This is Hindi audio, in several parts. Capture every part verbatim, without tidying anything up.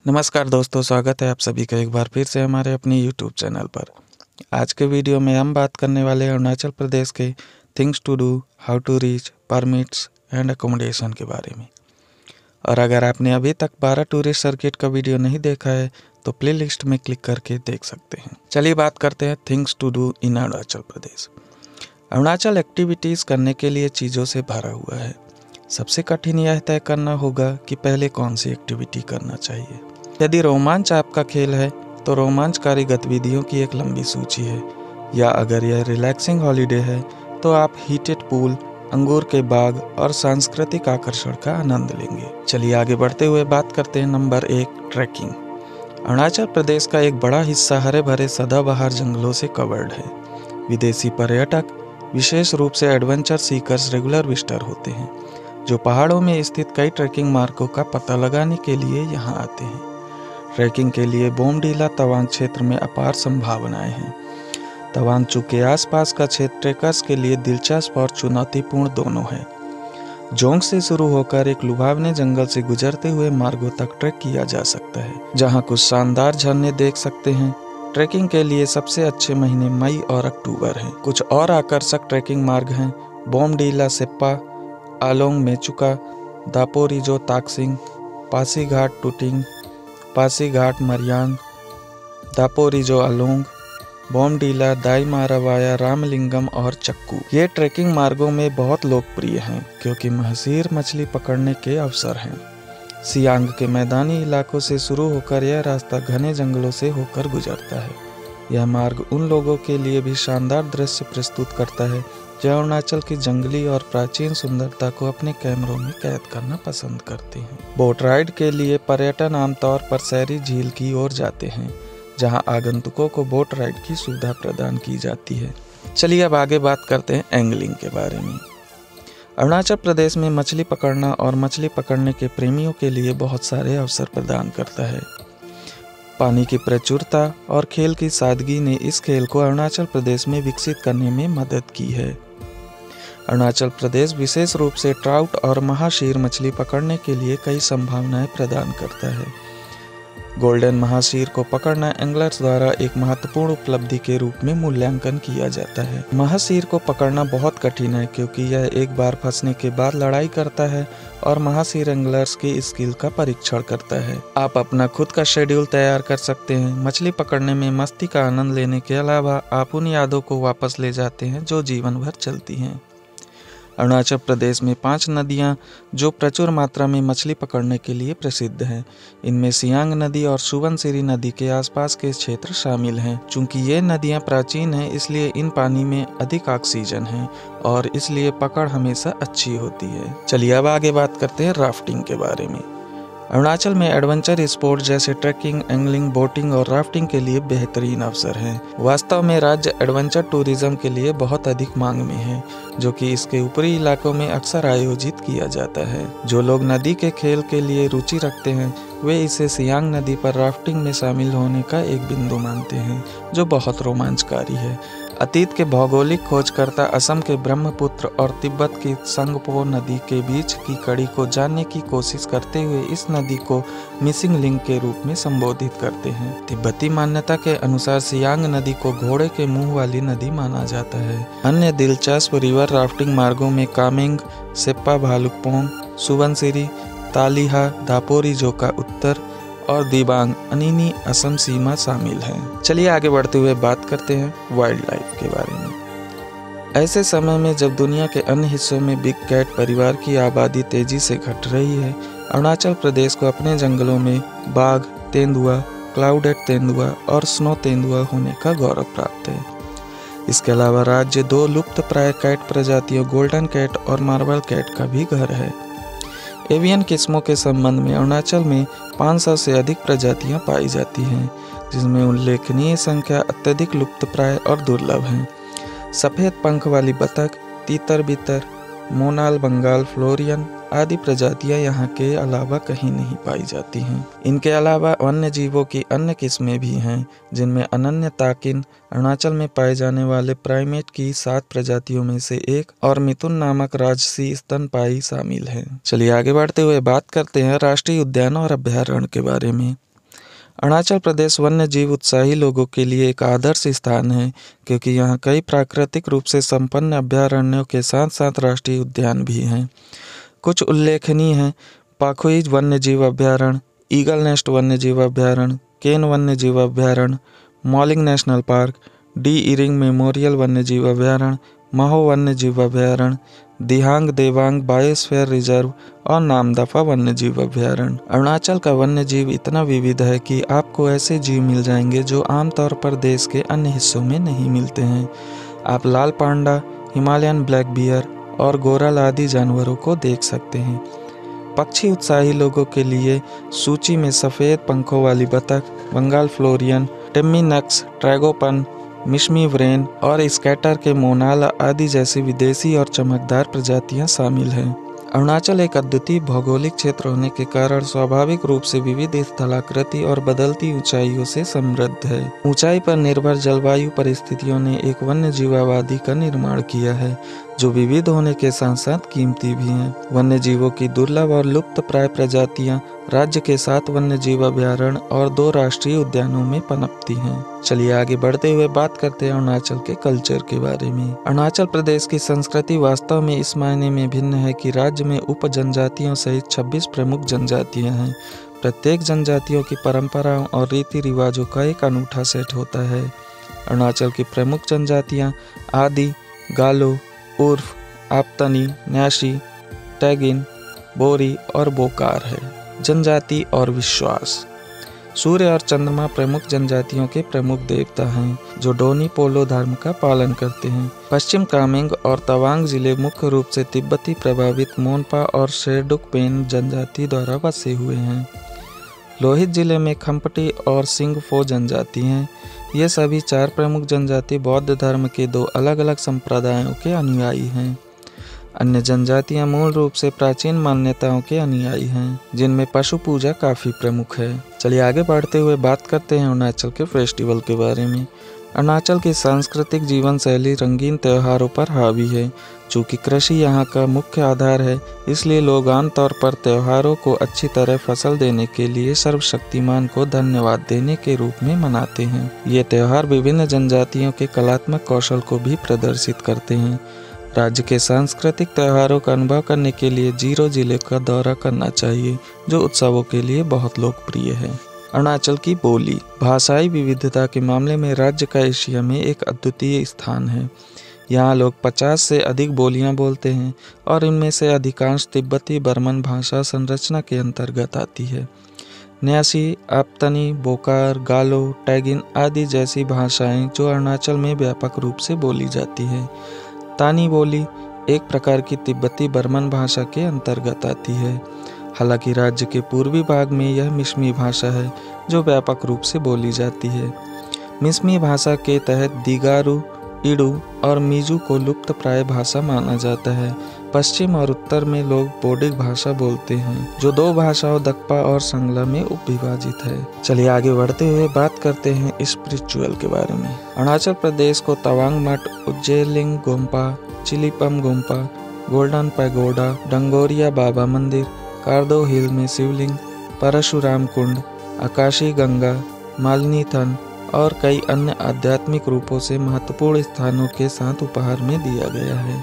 नमस्कार दोस्तों, स्वागत है आप सभी का एक बार फिर से हमारे अपने यूट्यूब चैनल पर। आज के वीडियो में हम बात करने वाले हैं अरुणाचल प्रदेश के things to do, how to reach, permits and accommodation के बारे में। और अगर आपने अभी तक बारह टूरिस्ट सर्किट का वीडियो नहीं देखा है तो प्ले लिस्ट में क्लिक करके देख सकते हैं। चलिए बात करते हैं things to do in Arunachal Pradesh. Arunachal activities करने के लिए चीज़ों से भरा हुआ है। सबसे कठिन यह तय करना होगा कि पहले कौन सी एक्टिविटी करना चाहिए। यदि रोमांच आपका खेल है तो रोमांचकारी गतिविधियों की एक लंबी सूची है, या अगर यह रिलैक्सिंग हॉलिडे है तो आप हीटेड पूल, अंगूर के बाग और सांस्कृतिक आकर्षण का आनंद लेंगे। चलिए आगे बढ़ते हुए बात करते हैं नंबर एक, ट्रैकिंग। अरुणाचल प्रदेश का एक बड़ा हिस्सा हरे भरे सदाबहार जंगलों से कवर्ड है। विदेशी पर्यटक, विशेष रूप से एडवेंचर सीकर्स, रेगुलर विजिटर होते हैं जो पहाड़ों में स्थित कई ट्रैकिंग मार्गों का पता लगाने के लिए यहाँ आते हैं। ट्रैकिंग के लिए बोमडीला तवांग क्षेत्र में अपार संभावनाएं हैं। तवांगचू के आसपास का क्षेत्र ट्रेकर्स के लिए दिलचस्प और चुनौतीपूर्ण दोनों है। जोंग से शुरू होकर एक लुभावने जंगल से गुजरते हुए मार्गों तक ट्रैक किया जा सकता है, जहां कुछ शानदार झरने देख सकते हैं। ट्रैकिंग के लिए सबसे अच्छे महीने मई और अक्टूबर हैं। कुछ और आकर्षक ट्रैकिंग मार्ग हैं बोमडीला सेप्पा, आलोंग मेचुका, दापोरिजो ताकसिंग, पासीघाट टूटिंग, पासीघाट मरियांग, दापोरिजो आलोंग, बोमडीला, दाईमारावाया, रामलिंगम और चक्कू। ये ट्रैकिंग मार्गों में बहुत लोकप्रिय हैं क्योंकि महसीर मछली पकड़ने के अवसर हैं। सियांग के मैदानी इलाकों से शुरू होकर यह रास्ता घने जंगलों से होकर गुजरता है। यह मार्ग उन लोगों के लिए भी शानदार दृश्य प्रस्तुत करता है जो अरुणाचल की जंगली और प्राचीन सुंदरता को अपने कैमरों में कैद करना पसंद करते हैं। बोट राइड के लिए पर्यटन आमतौर पर सैरी झील की ओर जाते हैं, जहां आगंतुकों को बोट राइड की सुविधा प्रदान की जाती है। चलिए अब आगे बात करते हैं एंगलिंग के बारे में। अरुणाचल प्रदेश में मछली पकड़ना और मछली पकड़ने के प्रेमियों के लिए बहुत सारे अवसर प्रदान करता है। पानी की प्रचुरता और खेल की सादगी ने इस खेल को अरुणाचल प्रदेश में विकसित करने में मदद की है। अरुणाचल प्रदेश विशेष रूप से ट्राउट और महाशीर मछली पकड़ने के लिए कई संभावनाएं प्रदान करता है। गोल्डन महाशीर को पकड़ना एंगलर्स द्वारा एक महत्वपूर्ण उपलब्धि के रूप में मूल्यांकन किया जाता है। महाशीर को पकड़ना बहुत कठिन है क्योंकि यह एक बार फंसने के बाद लड़ाई करता है और महाशीर एंगलर्स की स्किल का परीक्षण करता है। आप अपना खुद का शेड्यूल तैयार कर सकते हैं। मछली पकड़ने में मस्ती का आनंद लेने के अलावा आप उन यादों को वापस ले जाते हैं जो जीवन भर चलती हैं। अरुणाचल प्रदेश में पांच नदियां जो प्रचुर मात्रा में मछली पकड़ने के लिए प्रसिद्ध हैं। इनमें सियांग नदी और सुबनसिरी नदी के आसपास के क्षेत्र शामिल हैं। चूंकि ये नदियां प्राचीन हैं इसलिए इन पानी में अधिक ऑक्सीजन है और इसलिए पकड़ हमेशा अच्छी होती है। चलिए अब आगे बात करते हैं राफ्टिंग के बारे में। अरुणाचल में एडवेंचर स्पोर्ट जैसे ट्रैकिंग, एंगलिंग, बोटिंग और राफ्टिंग के लिए बेहतरीन अवसर हैं। वास्तव में राज्य एडवेंचर टूरिज्म के लिए बहुत अधिक मांग में है, जो कि इसके ऊपरी इलाकों में अक्सर आयोजित किया जाता है। जो लोग नदी के खेल के लिए रुचि रखते हैं वे इसे सियांग नदी पर राफ्टिंग में शामिल होने का एक बिंदु मानते हैं, जो बहुत रोमांचकारी है। अतीत के भौगोलिक खोजकर्ता असम के ब्रह्मपुत्र और तिब्बत की संगपो नदी के बीच की कड़ी को जानने की कोशिश करते हुए इस नदी को मिसिंग लिंक के रूप में संबोधित करते हैं। तिब्बती मान्यता के अनुसार सियांग नदी को घोड़े के मुंह वाली नदी माना जाता है। अन्य दिलचस्प रिवर राफ्टिंग मार्गों में कामेंग, सेप्पा भालुकपोंग, सुबनसिरी, तालिहा, दापोरिजो का उत्तर और दिबांग अनिनी असम सीमा शामिल हैं। चलिए आगे बढ़ते हुए बात करते हैं वाइल्ड लाइफ के बारे में। ऐसे समय में जब दुनिया के अन्य हिस्सों में बिग कैट परिवार की आबादी तेजी से घट रही है, अरुणाचल प्रदेश को अपने जंगलों में बाघ, तेंदुआ, क्लाउडेड तेंदुआ और स्नो तेंदुआ होने का गौरव प्राप्त है। इसके अलावा राज्य दो लुप्त प्राय कैट प्रजातियों गोल्डन कैट और मार्बल कैट का भी घर है। एवियन किस्मों के संबंध में अरुणाचल में पाँच सौ से अधिक प्रजातियां पाई जाती हैं, जिसमें उल्लेखनीय संख्या अत्यधिक लुप्तप्राय और दुर्लभ हैं। सफ़ेद पंख वाली बतख, तीतर बितर, मोनाल बंगाल फ्लोरियन आदि प्रजातियां यहाँ के अलावा कहीं नहीं पाई जाती हैं। इनके अलावा वन्य जीवों की अन्य किस्में भी हैं, जिनमें अनन्य ताकिन अरुणाचल में पाए जाने वाले प्राइमेट की सात प्रजातियों में से एक और मिथुन नामक राजसी स्तनपायी शामिल है। चलिए आगे बढ़ते हुए बात करते हैं राष्ट्रीय उद्यान और अभयारण्य के बारे में। अरुणाचल प्रदेश वन्य जीव उत्साही लोगों के लिए एक आदर्श स्थान है, क्योंकि यहाँ कई प्राकृतिक रूप से संपन्न अभयारण्यों के साथ साथ राष्ट्रीय उद्यान भी हैं। कुछ उल्लेखनीय हैं: पाखुई वन्य जीव अभयारण्य, ईगल नेस्ट वन्य जीव अभयारण्य, केन वन्य जीव अभयारण्य, Mouling National Park, D Ering Memorial वन्य जीव अभयारण्य, महो वन्य जीव अभयारण्य, दिहांग देवांग बायोस्फीयर रिजर्व और नामदफा वन्य जीव अभयारण्य। अरुणाचल का वन्य जीव इतना विविध है कि आपको ऐसे जीव मिल जाएंगे जो आमतौर पर देश के अन्य हिस्सों में नहीं मिलते हैं। आप लाल पांडा, हिमालयन ब्लैक बियर और गोरल आदि जानवरों को देख सकते हैं। पक्षी उत्साही लोगों के लिए सूची में सफ़ेद पंखों वाली बतख, Bengal florican, Temminck's, tragopan, Mishmi wren और स्कैटर के मोनाल आदि जैसी विदेशी और चमकदार प्रजातियां शामिल हैं। अरुणाचल एक अद्वितीय भौगोलिक क्षेत्र होने के कारण स्वाभाविक रूप से विविध स्थलाकृति और बदलती ऊंचाइयों से समृद्ध है। ऊंचाई पर निर्भर जलवायु परिस्थितियों ने एक वन्य जीव आबादी का निर्माण किया है, जो विविध होने के साथ साथ कीमती भी हैं। वन्य जीवों की दुर्लभ और लुप्त प्राय प्रजातियां राज्य के सात वन्य जीव अभयारण्य और दो राष्ट्रीय उद्यानों में पनपती हैं। चलिए आगे बढ़ते हुए बात करते हैं अरुणाचल के कल्चर के बारे में। अरुणाचल प्रदेश की संस्कृति वास्तव में इस मायने में भिन्न है कि राज्य में उप जनजातियों सहित छब्बीस प्रमुख जनजातियां हैं। प्रत्येक जनजातियों की परंपराओं और रीति रिवाजों का एक अनूठा सेट होता है। अरुणाचल की प्रमुख जनजातियां आदि, गालो, उर्फ, आपतनी, न्याशी, टैगिन, बोरी और बोकार है। जनजाति और विश्वास। सूर्य और चंद्रमा प्रमुख जनजातियों के प्रमुख देवता हैं, जो डोनी पोलो धर्म का पालन करते हैं। पश्चिम कामेंग और तवांग जिले मुख्य रूप से तिब्बती प्रभावित मोनपा और शेरडुकपेन जनजाति द्वारा बसे हुए हैं। लोहित जिले में खम्पटी और सिंगफो जनजाति हैं। ये सभी चार प्रमुख जनजाति बौद्ध धर्म के दो अलग अलग संप्रदायों के अनुयायी हैं। अन्य जनजातियां मूल रूप से प्राचीन मान्यताओं के अनुयायी हैं, जिनमें पशु पूजा काफ़ी प्रमुख है। चलिए आगे बढ़ते हुए बात करते हैं अरुणाचल के फेस्टिवल के बारे में। अरुणाचल की सांस्कृतिक जीवन शैली रंगीन त्योहारों पर हावी है। चूँकि कृषि यहाँ का मुख्य आधार है, इसलिए लोग आमतौर पर त्योहारों को अच्छी तरह फसल देने के लिए सर्वशक्तिमान को धन्यवाद देने के रूप में मनाते हैं। ये त्यौहार विभिन्न जनजातियों के कलात्मक कौशल को भी प्रदर्शित करते हैं। राज्य के सांस्कृतिक त्योहारों का अनुभव करने के लिए जीरो जिले का दौरा करना चाहिए, जो उत्सवों के लिए बहुत लोकप्रिय है। अरुणाचल की बोली। भाषाई विविधता के मामले में राज्य का एशिया में एक अद्वितीय स्थान है। यहाँ लोग पचास से अधिक बोलियाँ बोलते हैं और इनमें से अधिकांश तिब्बती बर्मन भाषा संरचना के अंतर्गत आती है। न्यासी, आपतनी, बोकार, गालो, टैगिन आदि जैसी भाषाएं जो अरुणाचल में व्यापक रूप से बोली जाती है। तानी बोली एक प्रकार की तिब्बती बर्मन भाषा के अंतर्गत आती है। हालांकि राज्य के पूर्वी भाग में यह मिश्मी भाषा है, जो व्यापक रूप से बोली जाती है। मिश्मी भाषा के तहत दिगारू, इडू और मीजू को लुप्त प्राय भाषा माना जाता है। पश्चिम और उत्तर में लोग बोडिक भाषा बोलते हैं, जो दो भाषाओं दक्पा और संगला में उपविभाजित है। चलिए आगे बढ़ते हुए बात करते हैं स्पिरिचुअल के बारे में। अरुणाचल प्रदेश को तवांग मठ, उज्जेलिंग गोम्पा, चिलीपम गोम्पा, गोल्डन पैगोडा, डंगोरिया बाबा मंदिर, कार्दो हिल में शिवलिंग, परशुराम कुंड, आकाशी गंगा, मालिनीथन और कई अन्य आध्यात्मिक रूपों से महत्वपूर्ण स्थानों के साथ उपहार में दिया गया है।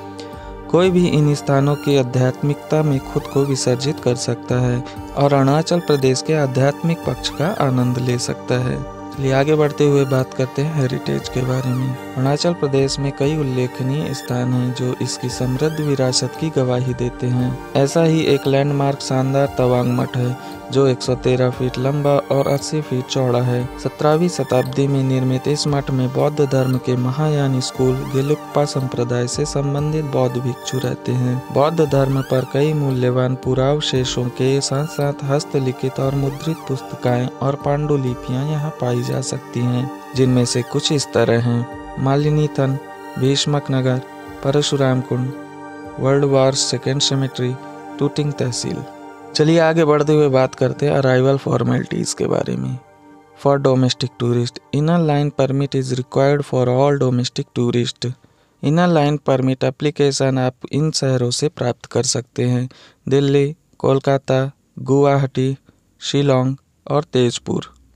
कोई भी इन स्थानों की आध्यात्मिकता में खुद को विसर्जित कर सकता है और अरुणाचल प्रदेश के आध्यात्मिक पक्ष का आनंद ले सकता है। चलिए आगे बढ़ते हुए बात करते हैं हेरिटेज के बारे में। अरुणाचल प्रदेश में कई उल्लेखनीय स्थान हैं जो इसकी समृद्ध विरासत की गवाही देते हैं। ऐसा ही एक लैंडमार्क शानदार तवांग मठ है, जो एक सौ तेरह फीट लंबा और अस्सी फीट चौड़ा है। सत्रहवीं शताब्दी में निर्मित इस मठ में बौद्ध धर्म के महायान स्कूल गेलुक्पा संप्रदाय से संबंधित बौद्ध भिक्षु रहते हैं। बौद्ध धर्म पर कई मूल्यवान पुरावशेषों के साथ साथ हस्तलिखित और मुद्रित पुस्तिकाएं और पांडुलिपियां यहाँ पाई जा सकती हैं, जिनमें से कुछ इस तरह हैं: Malinithan, Bhismak Nagar, Parshuram Kund, World War second cemetery, Tuting तहसील। चलिए आगे बढ़ते हुए बात करते हैं अराइवल फॉर्मेलिटीज़ के बारे में। For domestic tourist, inner line permit is required for all domestic tourist. Inner line permit application आप इन शहरों से प्राप्त कर सकते हैं: दिल्ली, कोलकाता, गुवाहाटी, शिलोंग और तेजपुर।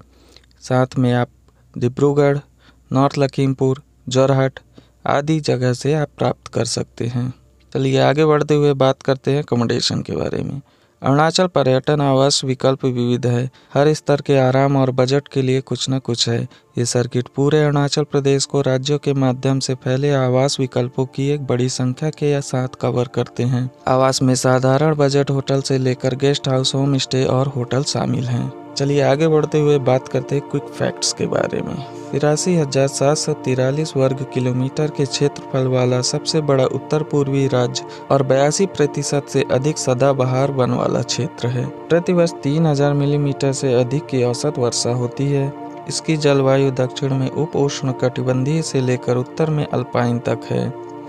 साथ में आप डिब्रूगढ़, नॉर्थ लखीमपुर, जोरहट आदि जगह से आप प्राप्त कर सकते हैं। चलिए आगे बढ़ते हुए बात करते हैं अकोमोडेशन के बारे में। अरुणाचल पर्यटन आवास विकल्प विविध है। हर स्तर के आराम और बजट के लिए कुछ न कुछ है। ये सर्किट पूरे अरुणाचल प्रदेश को राज्यों के माध्यम से फैले आवास विकल्पों की एक बड़ी संख्या के साथ कवर करते हैं। आवास में साधारण बजट होटल से लेकर गेस्ट हाउस, होम स्टे और होटल शामिल हैं। चलिए आगे बढ़ते हुए बात करते हैं क्विक फैक्ट्स के बारे में। तिरासी हजार सात सौ तिरालीस वर्ग किलोमीटर के क्षेत्रफल वाला सबसे बड़ा उत्तर पूर्वी राज्य और बयासी प्रतिशत से अधिक सदाबहार वन वाला क्षेत्र है। प्रतिवर्ष तीन हजार मिलीमीटर से अधिक की औसत वर्षा होती है। इसकी जलवायु दक्षिण में उप उष्ण कटिबंधीय से लेकर उत्तर में अल्पाइन तक है।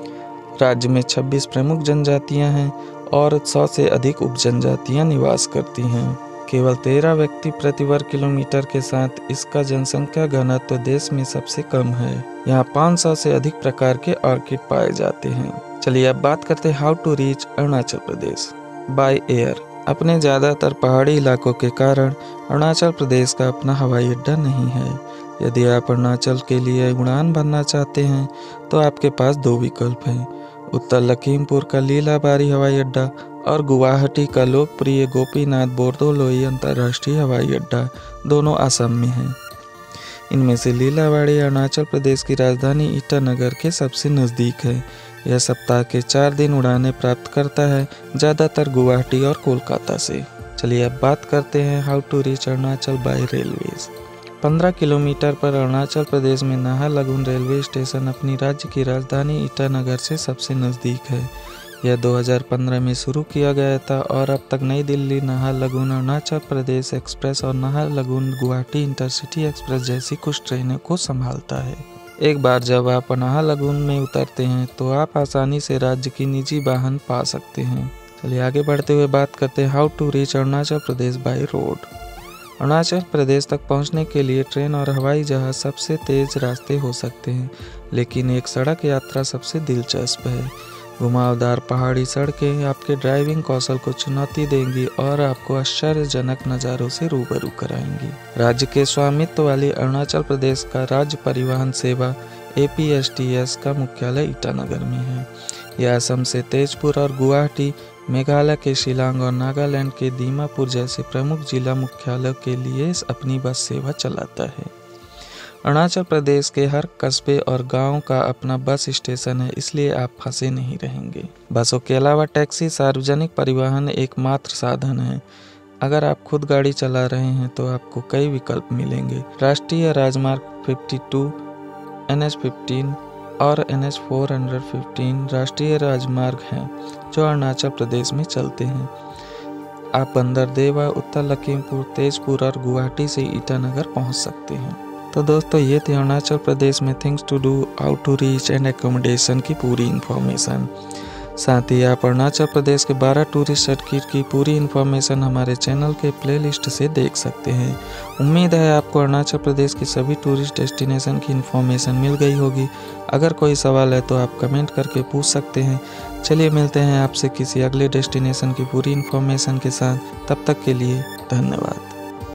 राज्य में छब्बीस प्रमुख जनजातियां हैं और सौ से अधिक उप जनजातियां निवास करती हैं। केवल तेरह व्यक्ति प्रति वर्ग किलोमीटर के साथ इसका जनसंख्या घनत्व देश में सबसे कम है। यहाँ पाँच सौ से अधिक प्रकार के ऑर्किड पाए जाते हैं। चलिए अब बात करते हैं how to reach Arunachal Pradesh by air. अपने ज़्यादातर पहाड़ी इलाकों के कारण अरुणाचल प्रदेश का अपना हवाई अड्डा नहीं है। यदि आप अरुणाचल के लिए उड़ान भरना चाहते हैं तो आपके पास दो विकल्प हैं, उत्तर लखीमपुर का लीलाबारी हवाई अड्डा और गुवाहाटी का लोकप्रिय गोपीनाथ बोरदोलोई अंतर्राष्ट्रीय हवाई अड्डा, दोनों असम में हैं। इनमें से लीलाबाड़ी अरुणाचल प्रदेश की राजधानी ईटानगर के सबसे नज़दीक है। यह सप्ताह के चार दिन उड़ानें प्राप्त करता है, ज़्यादातर गुवाहाटी और कोलकाता से। चलिए अब बात करते हैं how to reach Arunachal by railways. पंद्रह किलोमीटर पर अरुणाचल प्रदेश में नाहरलगुन रेलवे स्टेशन अपनी राज्य की राजधानी ईटानगर से सबसे नज़दीक है। यह दो हज़ार पंद्रह में शुरू किया गया था और अब तक नई दिल्ली नाहरलगुन अरुणाचल प्रदेश एक्सप्रेस और नाहरलगुन गुवाहाटी इंटरसिटी एक्सप्रेस जैसी कुछ ट्रेनों को संभालता है। एक बार जब आप नाहरलगुन में उतरते हैं तो आप आसानी से राज्य की निजी वाहन पा सकते हैं। चलिए आगे बढ़ते हुए बात करते हैं how to reach Arunachal Pradesh by road. Arunachal Pradesh तक पहुंचने के लिए ट्रेन और हवाई जहाज सबसे तेज रास्ते हो सकते हैं, लेकिन एक सड़क यात्रा सबसे दिलचस्प है। घुमावदार पहाड़ी सड़कें आपके ड्राइविंग कौशल को चुनौती देंगी और आपको आश्चर्यजनक नज़ारों से रूबरू कराएंगी। राज्य के स्वामित्व वाली अरुणाचल प्रदेश का राज्य परिवहन सेवा A P S T S का मुख्यालय ईटानगर में है। यह असम से तेजपुर और गुवाहाटी, मेघालय के शिलांग और नागालैंड के दीमापुर जैसे प्रमुख जिला मुख्यालयों के लिए अपनी बस सेवा चलाता है। अरुणाचल प्रदेश के हर कस्बे और गांव का अपना बस स्टेशन है, इसलिए आप फंसे नहीं रहेंगे। बसों के अलावा टैक्सी सार्वजनिक परिवहन एकमात्र साधन है। अगर आप खुद गाड़ी चला रहे हैं तो आपको कई विकल्प मिलेंगे। राष्ट्रीय राजमार्ग बावन, एन एच पंद्रह और एन एच चार सौ पंद्रह राष्ट्रीय राजमार्ग हैं जो अरुणाचल प्रदेश में चलते हैं। आप बंदरदेवा, उत्तर लखीमपुर, तेजपुर और गुवाहाटी से ईटानगर पहुंच सकते हैं। तो दोस्तों ये थी अरुणाचल प्रदेश में things to do, how to reach and accommodation की पूरी इन्फॉर्मेशन। साथ ही आप अरुणाचल प्रदेश के बारह टूरिस्ट सर्किट की पूरी इन्फॉर्मेशन हमारे चैनल के प्लेलिस्ट से देख सकते हैं। उम्मीद है आपको अरुणाचल प्रदेश की सभी टूरिस्ट डेस्टिनेशन की इन्फॉर्मेशन मिल गई होगी। अगर कोई सवाल है तो आप कमेंट करके पूछ सकते हैं। चलिए मिलते हैं आपसे किसी अगले डेस्टिनेशन की पूरी इन्फॉर्मेशन के साथ। तब तक के लिए धन्यवाद।